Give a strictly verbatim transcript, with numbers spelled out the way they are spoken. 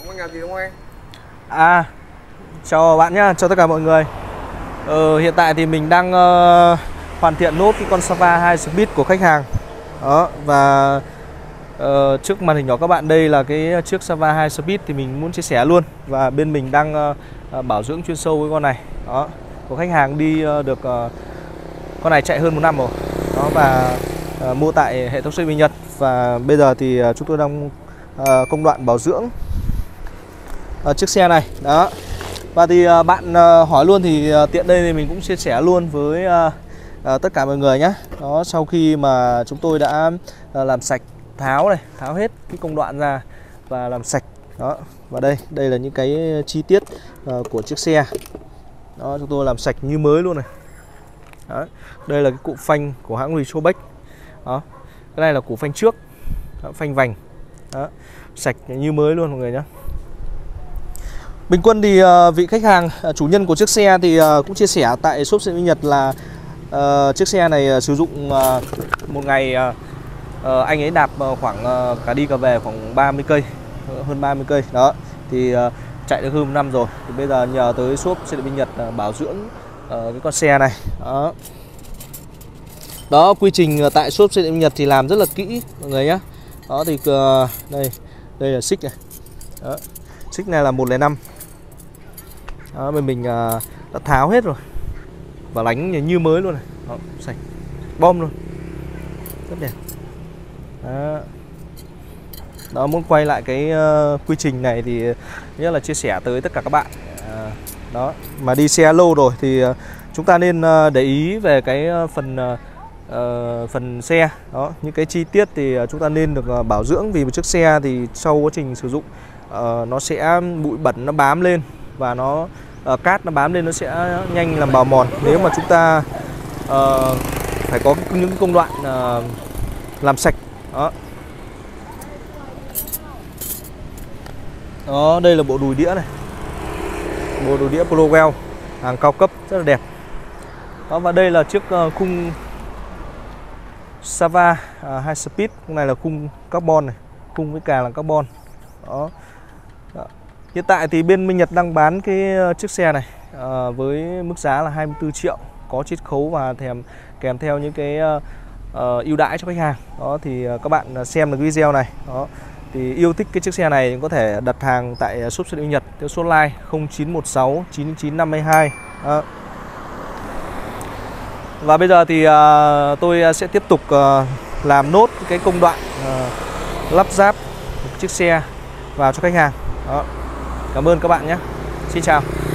Con làm gì đúng không anh? À, chào bạn nhá, chào tất cả mọi người. ờ, Hiện tại thì mình đang uh, hoàn thiện nốt cái con Sava hai Speed của khách hàng. Đó, và uh, trước màn hình nhỏ các bạn đây là cái chiếc Sava hai Speed thì mình muốn chia sẻ luôn. Và bên mình đang uh, bảo dưỡng chuyên sâu với con này. Đó, của khách hàng đi uh, được uh, con này chạy hơn một năm rồi. Đó, và uh, mua tại hệ thống xe Bình Nhật. Và bây giờ thì uh, chúng tôi đang uh, công đoạn bảo dưỡng uh, chiếc xe này. Đó. Và thì uh, bạn uh, hỏi luôn thì uh, tiện đây thì mình cũng chia sẻ luôn với uh, uh, tất cả mọi người nhé. Đó, sau khi mà chúng tôi đã uh, làm sạch, tháo này, tháo hết cái công đoạn ra và làm sạch. Đó, và đây, đây là những cái chi tiết uh, của chiếc xe. Đó, chúng tôi làm sạch như mới luôn này. Đó, đây là cái cụm phanh của hãng Retrobec. Đó, cái này là cụm phanh trước. Đó, phanh vành. Đó, sạch như mới luôn mọi người nhé. Bình quân thì uh, vị khách hàng, uh, chủ nhân của chiếc xe thì uh, cũng chia sẻ tại shop xe Bình Nhật là uh, chiếc xe này uh, sử dụng uh, một ngày uh, uh, anh ấy đạp uh, khoảng uh, cả đi cả về khoảng ba mươi cây, hơn ba mươi cây. Đó, thì uh, chạy được hơn một năm rồi. Thì bây giờ nhờ tới shop xe Bình Nhật uh, bảo dưỡng uh, cái con xe này. Đó. Đó, quy trình uh, tại shop xe Bình Nhật thì làm rất là kỹ mọi người nhé. Đó thì uh, đây, đây là xích này. Đó, xích này là một không năm. Đó, bên mình uh, đã tháo hết rồi và đánh như mới luôn này. Đó, sạch bom luôn, rất đẹp. Đó, Đó muốn quay lại cái uh, quy trình này thì nhất là chia sẻ tới tất cả các bạn. uh, Đó, mà đi xe lâu rồi thì uh, chúng ta nên uh, để ý về cái uh, phần uh, uh, phần xe. Đó, những cái chi tiết thì uh, chúng ta nên được uh, bảo dưỡng, vì một chiếc xe thì sau quá trình sử dụng uh, nó sẽ bụi bẩn nó bám lên và nó uh, cát nó bám lên, nó sẽ nhanh làm bào mòn. Nếu mà chúng ta uh, phải có những công đoạn uh, làm sạch. Đó. Đó, đây là bộ đùi đĩa này, bộ đùi đĩa Polowell hàng cao cấp rất là đẹp. Đó, và đây là chiếc uh, khung Sava uh, hai Speed. Khung này là khung carbon này, khung với càng là carbon. Đó. Đó. Hiện tại thì bên Minh Nhật đang bán cái chiếc xe này uh, với mức giá là hai mươi tư triệu, có chiết khấu và thèm kèm theo những cái uh, uh, ưu đãi cho khách hàng. Đó thì uh, các bạn xem được video này, đó thì yêu thích cái chiếc xe này có thể đặt hàng tại shop xe Minh Nhật theo số line không chín một sáu chín chín năm hai. Đó. Và bây giờ thì uh, tôi sẽ tiếp tục uh, làm nốt cái công đoạn uh, lắp ráp chiếc xe vào cho khách hàng. Đó. Cảm ơn các bạn nhé. Xin chào.